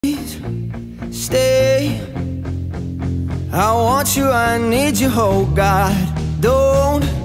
Stay. I want you, I need you, oh God. Don't